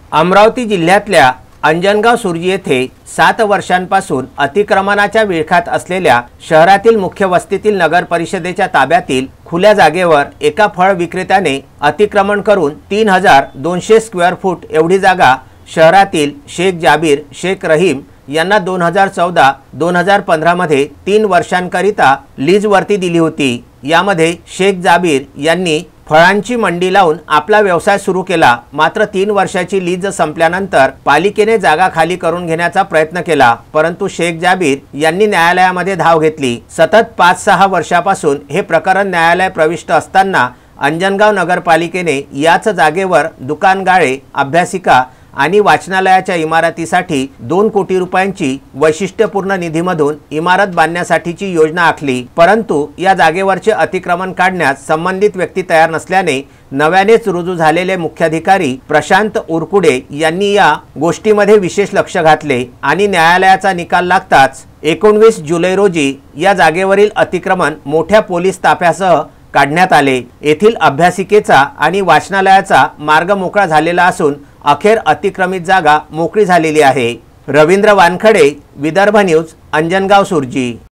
अमरावती जिल्ह्यातल्या अंजनगाव सुर्जी येथे 7 वर्षांपासून अतिक्रमणाच्या विळख्यात असलेल्या शहरातील मुख्य वस्तीतील नगर परिषदेच्या ताब्यातील खुल्या जागेवर एका फळ विक्रेत्याने अतिक्रमण करून 3200 स्क्वेअर फूट एवढी जागा शहरातील शेख जाबीर शेख रहीम यांना 2014-2015 मध्ये 3 वर्षांकरिता लीजवरती दिली होती। यामध्ये शेख जाबीर यांनी फळांची मंडी लावून आपला व्यवसाय सुरू केला। मात्र 3 वर्षाची लीज संपल्यानंतर पालिकेने जागा खाली करून घेण्याचा प्रयत्न केला, परंतु शेख जाबीर यांनी न्यायालयामध्ये धाव घेतली। सतत 5-6 वर्षापासून हे प्रकरण न्यायालय प्रविष्ट असताना अंजनगाव नगरपालिकेने याच जागेवर दुकानगाळे, अभ्यासिका आणि वाचनालयाच्या इमारतीसाठी 2 कोटी रुपयांची वैशिष्ट्यपूर्ण निधीमधून इमारत बांधण्यासाठीची योजना आखली, परंतु या जागेवरचे अतिक्रमण काढण्यास संबंधित व्यक्ती तयार नसल्याने नव्यानेच रुजू झालेले मुख्याधिकारी प्रशांत उरकुडे यांनी या गोष्टीमध्ये विशेष लक्ष घातले आणि न्यायालयाचा निकाल लागताच 19 जुलै रोजी या जागेवरील अतिक्रमण मोठ्या पोलीस ताफ्यासह काढण्यात आले। येथील अभ्यासिकेचा आणि वाचनालयाचा मार्ग मोकळा झालेला असून अखेर अतिक्रमित जागा मोकळी झालेली आहे। रवींद्र वानखडे, विदर्भ न्यूज, अंजनगाव सुर्जी।